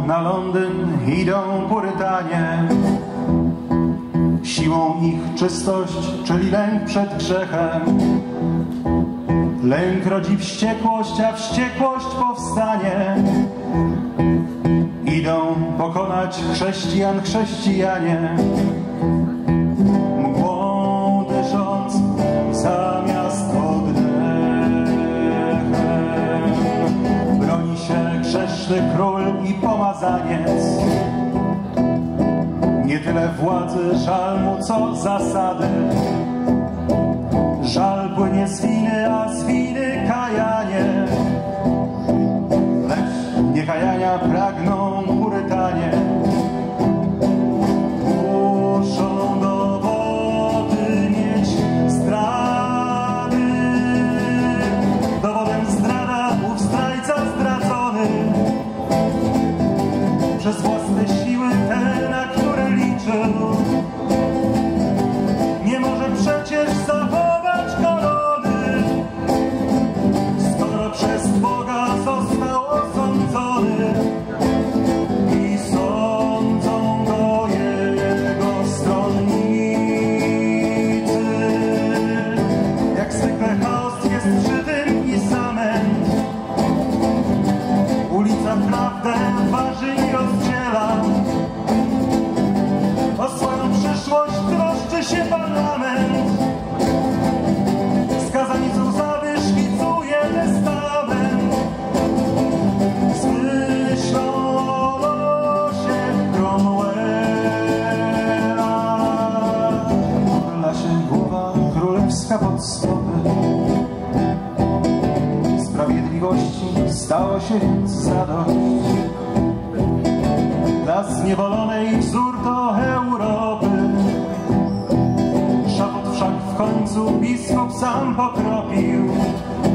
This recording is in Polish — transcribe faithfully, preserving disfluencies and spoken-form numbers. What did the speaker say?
na Londyn idą Purytanie. Siłą ich czystość, czyli lęk przed grzechem. Lęk rodzi wściekłość, a wściekłość powstanie. Idą pokonać chrześcijan chrześcijanie. Mgłą dysząc zamiast oddechem. Broni się grzeszny król i pomazaniec. Nie tyle władzy, żal mu co zasady. Żal płynie z winy, a z winy kajanie. Lecz niekajania pragną Purytanie. Muszą dowody mieć zdrady. Dowodem zdrada, ów zdrajca zdradzony. Przez własne siły te, na które liczył. Nie może przecież zachować korony, skoro przez Boga został osądzony. I sądzą go jego stronnicy. Jak zwykle chaos jest przy tym i zamęt. Ulica prawdę waży i rozdziela. O swoją przyszłość troszczy się parlament. Skazani są za wyszkicuje testament. Z myślą o losie Cromwella. Uchyla się głowa królewska pod stopy. Sprawiedliwości stało się więc zadość. Dla zniewolonej wzór to Europy. Szafot wszak w końcu biskup sam pokropił.